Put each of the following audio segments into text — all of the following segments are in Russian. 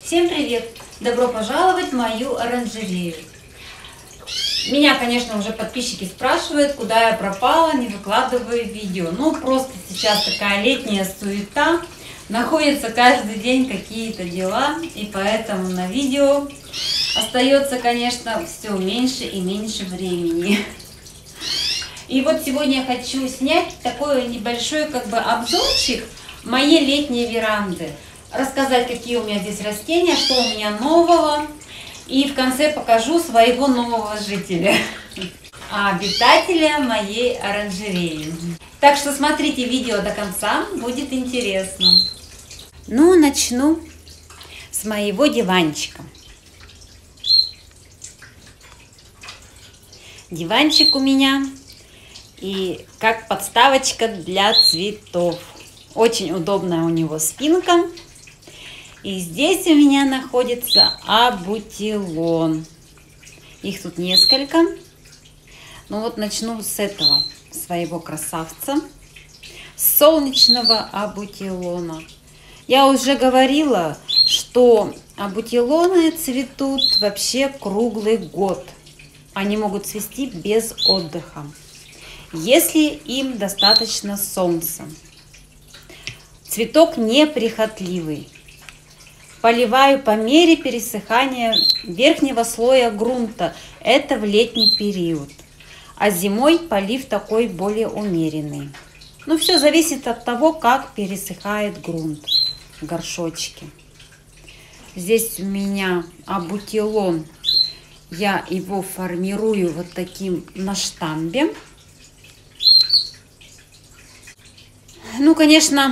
Всем привет! Добро пожаловать в мою оранжерею. Меня, конечно, уже подписчики спрашивают, куда я пропала, не выкладываю видео. Ну, просто сейчас такая летняя суета, находятся каждый день какие-то дела, и поэтому на видео остается, конечно, все меньше и меньше времени. И вот сегодня я хочу снять такой небольшой обзорчик моей летней веранды. Рассказать, какие у меня здесь растения, что у меня нового. И в конце покажу своего нового жителя, обитателя моей оранжереи. Так что смотрите видео до конца, будет интересно. Ну, начну с моего диванчика. Диванчик у меня и как подставочка для цветов. Очень удобная у него спинка. И здесь у меня находится абутилон. Их тут несколько. Ну вот начну с этого своего красавца. С солнечного абутилона. Я уже говорила, что абутилоны цветут вообще круглый год. Они могут цвести без отдыха, если им достаточно солнца. Цветок неприхотливый. Поливаю по мере пересыхания верхнего слоя грунта. Это в летний период. А зимой полив такой более умеренный. Ну, все зависит от того, как пересыхает грунт в горшочке. Здесь у меня абутилон. Я его формирую вот таким на штамбе. Ну, конечно,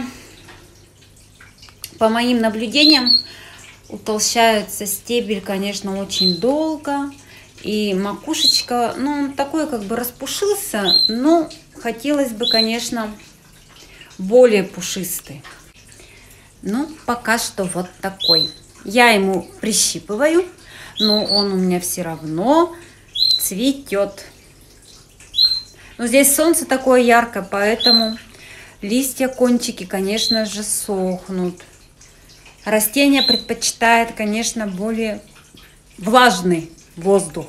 по моим наблюдениям, утолщается стебель, конечно, очень долго. И макушечка, ну, такой распушился, но хотелось бы, конечно, более пушистый. Ну, пока что вот такой. Я ему прищипываю, но он у меня все равно цветет. Но здесь солнце такое яркое, поэтому листья, кончики, конечно же, сохнут. Растение предпочитает, конечно, более влажный воздух.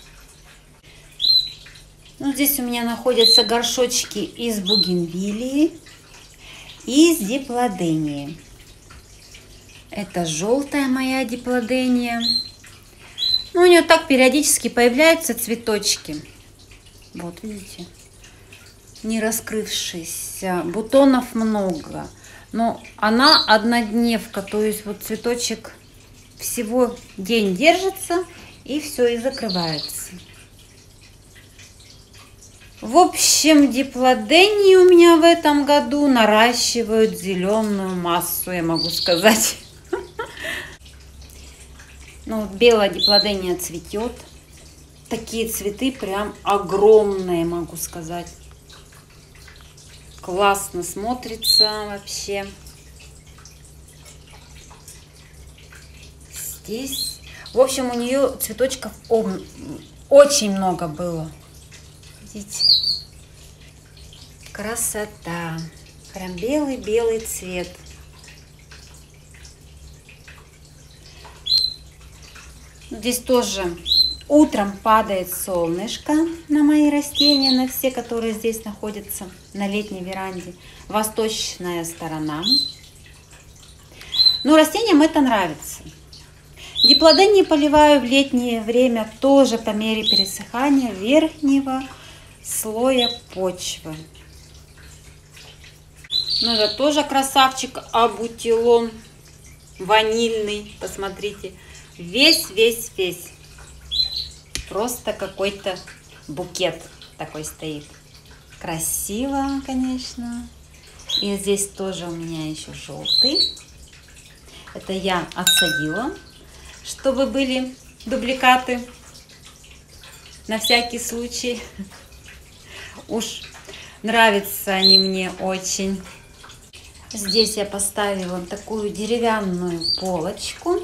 Ну, здесь у меня находятся горшочки из бугенвиллии и из диплодении. Это желтая моя диплодения. Ну, у нее так периодически появляются цветочки. Вот, видите, не раскрывшиеся. Бутонов много. Но она однодневка, то есть вот цветочек всего день держится и все, и закрывается. В общем, диплодении у меня в этом году наращивают зеленую массу, я могу сказать. Ну, вот белая диплодения цветет. Такие цветы прям огромные, могу сказать. Классно смотрится вообще. Здесь, в общем, у нее цветочков очень много было. Видите? Красота. Прям белый-белый цвет. Здесь тоже утром падает солнышко на мои растения, на все, которые здесь находятся на летней веранде. Восточная сторона. Но растениям это нравится. Диплодении поливаю в летнее время тоже по мере пересыхания верхнего слоя почвы. Ну, это тоже красавчик абутилон ванильный. Посмотрите, весь. Просто какой-то букет такой стоит. Красиво, конечно. И здесь тоже у меня еще желтый. Это я отсадила, чтобы были дубликаты. На всякий случай. Уж нравятся они мне очень. Здесь я поставила такую деревянную полочку.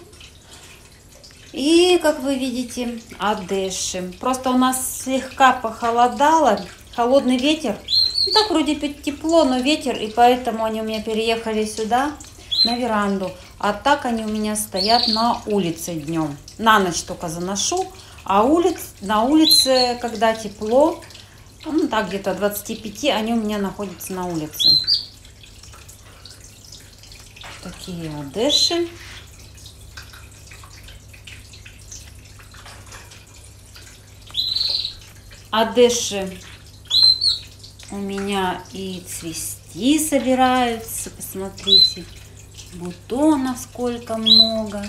И, как вы видите, одеши. Просто у нас слегка похолодало, холодный ветер. Ну, так вроде тепло, но ветер, и поэтому они у меня переехали сюда, на веранду. А так они у меня стоят на улице днем. На ночь только заношу, а на улице, когда тепло, ну так где-то 25, они у меня находятся на улице. Такие одежи. Одежи у меня и цвести собираются. Посмотрите, бутонов сколько много.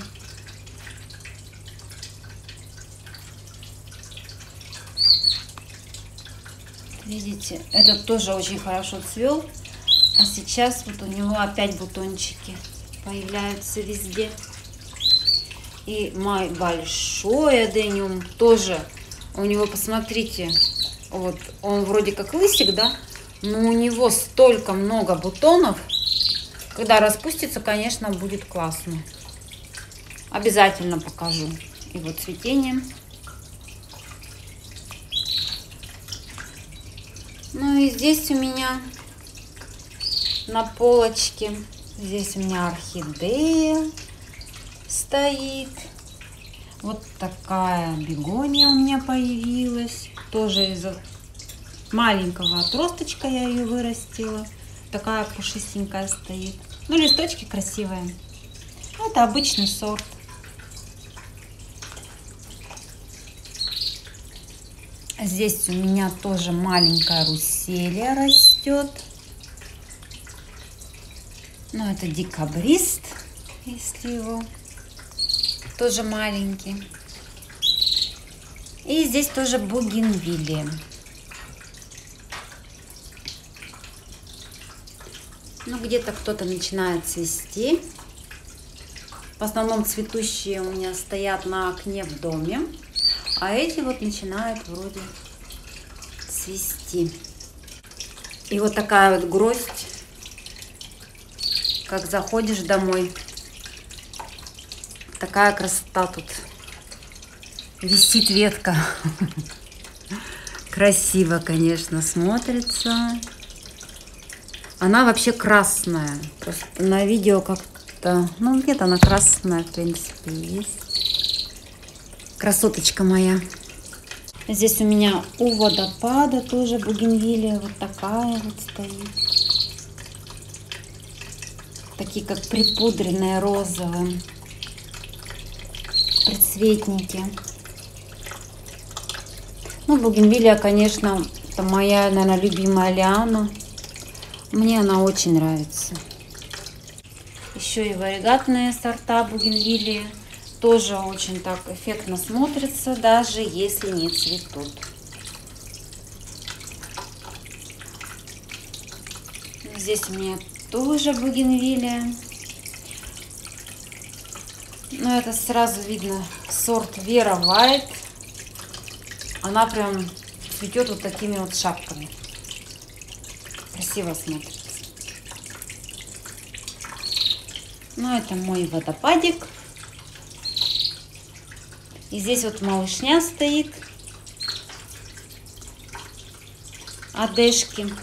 Видите, этот тоже очень хорошо цвел. А сейчас вот у него опять бутончики появляются везде. И мой большой адениум тоже. У него, посмотрите, вот он вроде как лысик, да? Но у него столько много бутонов. Когда распустится, конечно, будет классно. Обязательно покажу его цветение. Ну и здесь у меня на полочке, здесь у меня орхидея стоит. Вот такая бегония у меня появилась. Тоже из маленького отросточка я ее вырастила. Такая пушистенькая стоит. Ну, листочки красивые. Это обычный сорт. Здесь у меня тоже маленькая русселия растет. Ну, это декабрист, если его... Тоже маленький. И здесь тоже бугенвиллия. Ну, где-то кто-то начинает цвести. В основном цветущие у меня стоят на окне в доме. А эти вот начинают вроде цвести. И вот такая вот гроздь, как заходишь домой. Такая красота тут. Висит ветка. Красиво, конечно, смотрится. Она вообще красная. Просто на видео как-то... Ну, где-то она красная, в принципе, есть. Красоточка моя. Здесь у меня у водопада тоже бугенвиллия. Вот такая вот стоит. Такие как припудренные розовые. Предцветники. Ну, бугенвиллия, конечно, это моя, наверное, любимая лиана. Мне она очень нравится. Еще и варигатные сорта бугенвиллии тоже очень так эффектно смотрятся, даже если не цветут. Здесь у меня тоже бугенвиллия. Но это сразу видно сорт Вера Вайт. Она прям цветет вот такими вот шапками. Красиво смотрится. Ну, это мой водопадик. И здесь вот малышня стоит. Одежки.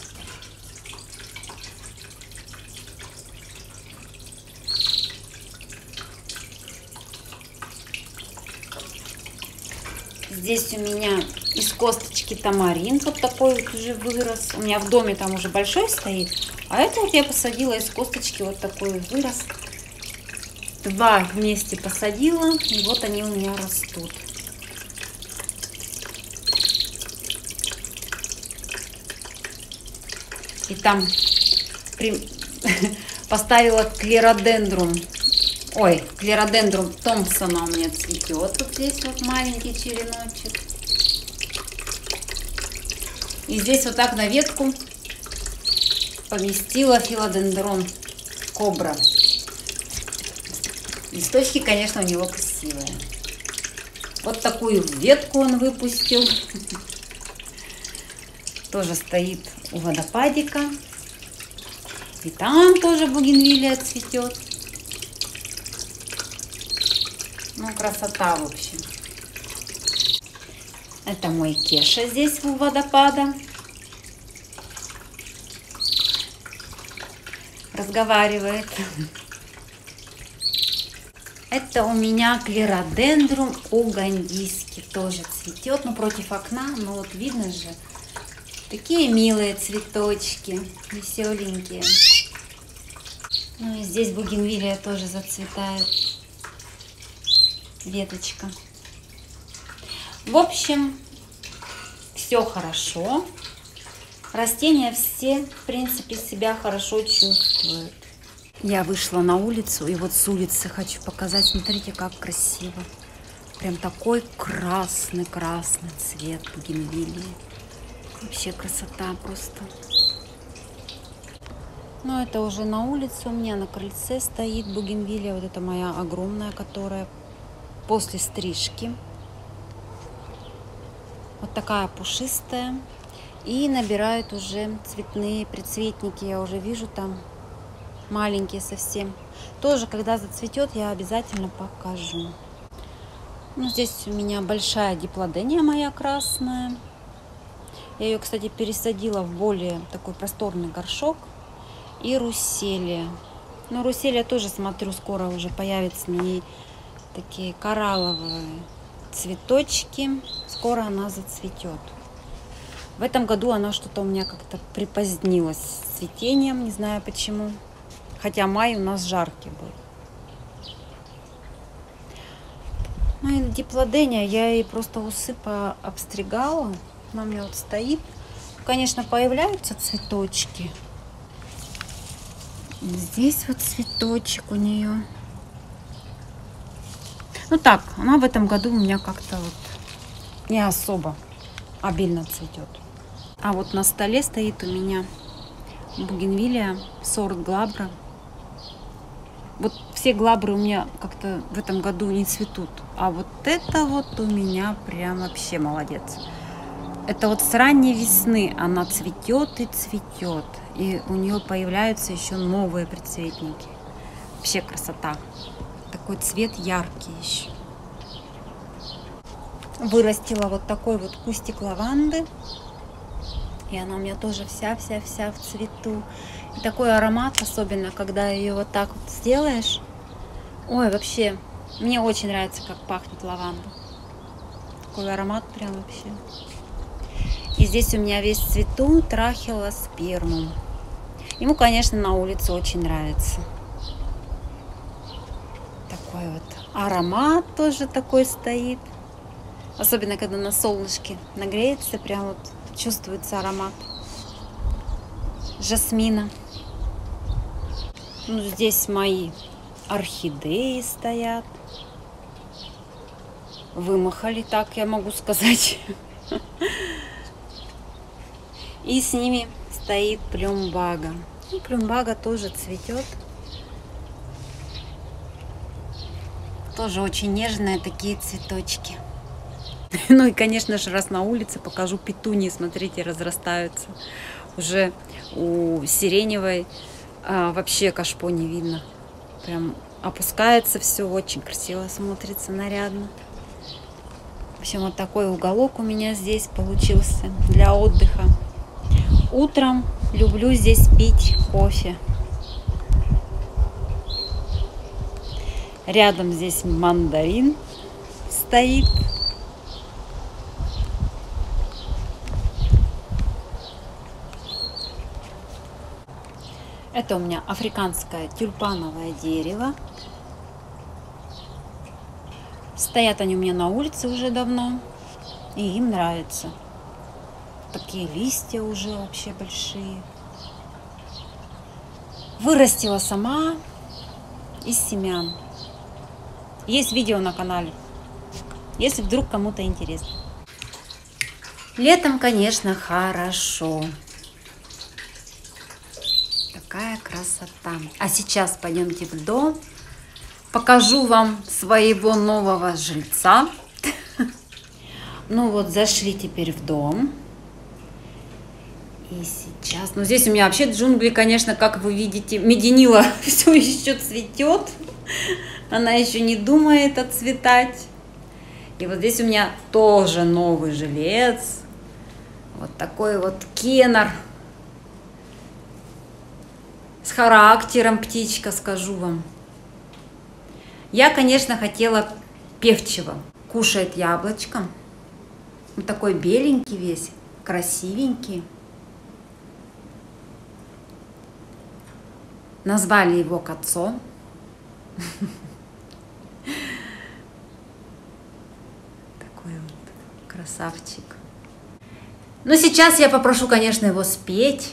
Здесь у меня из косточки тамарин вот такой вот уже вырос. У меня в доме там уже большой стоит. А это вот я посадила из косточки вот такой вырос. Два вместе посадила. И вот они у меня растут. И там поставила клеродендрум. Ой, клеродендрум Томпсона у меня цветет. Вот здесь вот маленький череночек. И здесь вот так на ветку поместила филодендрон кобра. Листочки, конечно, у него красивые. Вот такую ветку он выпустил. Тоже стоит у водопадика. И там тоже бугенвиллия цветет. Ну, красота, в общем. Это мой Кеша здесь у водопада. Разговаривает. Это у меня клеродендрум угандийский, тоже цветет, ну против окна, но вот видно же, такие милые цветочки, веселенькие. Ну и здесь бугенвилия тоже зацветает, веточка. В общем, все хорошо, растения все, в принципе, себя хорошо чувствуют. Я вышла на улицу, и вот с улицы хочу показать, смотрите, как красиво. Прям такой красный-красный цвет бугенвилии. Вообще красота просто. Но это уже на улице у меня, на крыльце стоит бугенвилия. Вот это моя огромная, которая после стрижки. Вот такая пушистая. И набирают уже цветные предцветники. Я уже вижу там. Маленькие совсем. Тоже, когда зацветет, я обязательно покажу. Ну, здесь у меня большая диплодения моя красная. Я ее, кстати, пересадила в более такой просторный горшок. И русселия. Ну, русселия тоже, смотрю, скоро уже появятся на ней такие коралловые цветочки. Скоро она зацветет. В этом году она что-то у меня как-то припозднилась с цветением. Не знаю почему. Хотя май у нас жаркий был. Ну и диплодения, я ей просто усы пообстригала. Она у меня вот стоит. Конечно, появляются цветочки. Здесь вот цветочек у нее. Ну так, она в этом году у меня как-то вот не особо обильно цветет. А вот на столе стоит у меня бугенвилия, сорт глабра. Вот все глабры у меня как-то в этом году не цветут. А вот это вот у меня прям вообще молодец. Это вот с ранней весны она цветет и цветет. И у нее появляются еще новые предцветники. Вообще красота. Такой цвет яркий еще. Вырастила вот такой вот кустик лаванды. И она у меня тоже вся-вся-вся в цвету. И такой аромат, особенно когда ее вот так вот сделаешь. Ой, вообще, мне очень нравится, как пахнет лаванда. Такой аромат прям вообще. И здесь у меня весь в цвету трахилоспермум. Ему, конечно, на улице очень нравится. Такой вот аромат тоже такой стоит. Особенно, когда на солнышке нагреется, прям вот чувствуется аромат жасмина. Ну, здесь мои орхидеи стоят. Вымахали, так я могу сказать. И с ними стоит плюмбага. И плюмбага тоже цветет. Тоже очень нежные такие цветочки. Ну и, конечно же, раз на улице, покажу петунии. Смотрите, разрастаются. Уже у сиреневой вообще кашпо не видно. Прям опускается все, очень красиво смотрится, нарядно. В общем, вот такой уголок у меня здесь получился для отдыха. Утром люблю здесь пить кофе. Рядом здесь мандарин стоит. Это у меня африканское тюльпановое дерево. Стоят они у меня на улице уже давно. И им нравится. Такие листья уже вообще большие. Вырастила сама из семян. Есть видео на канале, если вдруг кому-то интересно. Летом, конечно, хорошо. Такая красота. А сейчас пойдемте в дом. Покажу вам своего нового жильца. Ну вот, зашли теперь в дом. И сейчас... Ну, здесь у меня вообще джунгли, конечно, как вы видите, меденила все еще цветет. Она еще не думает отцветать. И вот здесь у меня тоже новый жилец. Вот такой вот кенар. С характером птичка, скажу вам. Я, конечно, хотела певчего. Кушает яблочко. Вот такой беленький весь, красивенький. Назвали его Кацо. Такой вот красавчик. Ну, сейчас я попрошу, конечно, его спеть.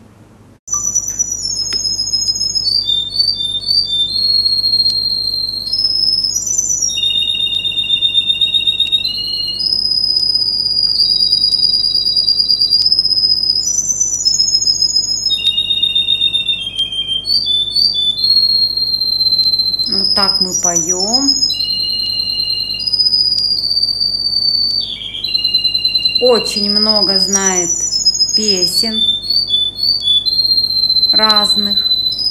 Вот так мы поем. Очень много знает песен разных.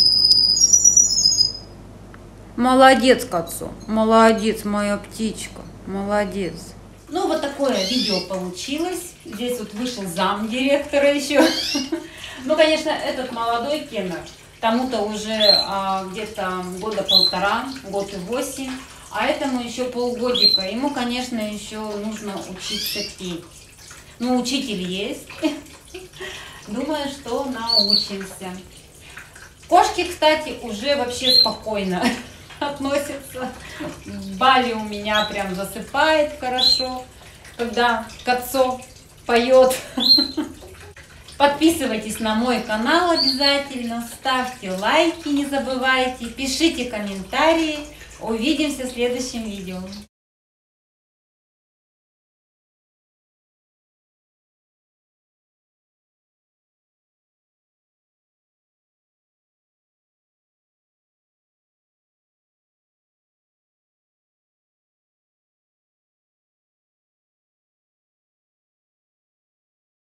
Молодец, Кацо, молодец, моя птичка, молодец. Ну, вот такое видео получилось. Здесь вот вышел замдиректора еще. Ну, конечно, этот молодой тенор, тому-то уже где-то года полтора, год и 8, а этому еще полгодика. Ему, конечно, еще нужно учиться петь. Ну, учитель есть. Думаю, что научимся. Кошки, кстати, уже вообще спокойно относятся. Бали у меня прям засыпает хорошо, когда Кацо поет. Подписывайтесь на мой канал обязательно, ставьте лайки, не забывайте, пишите комментарии. Увидимся в следующем видео.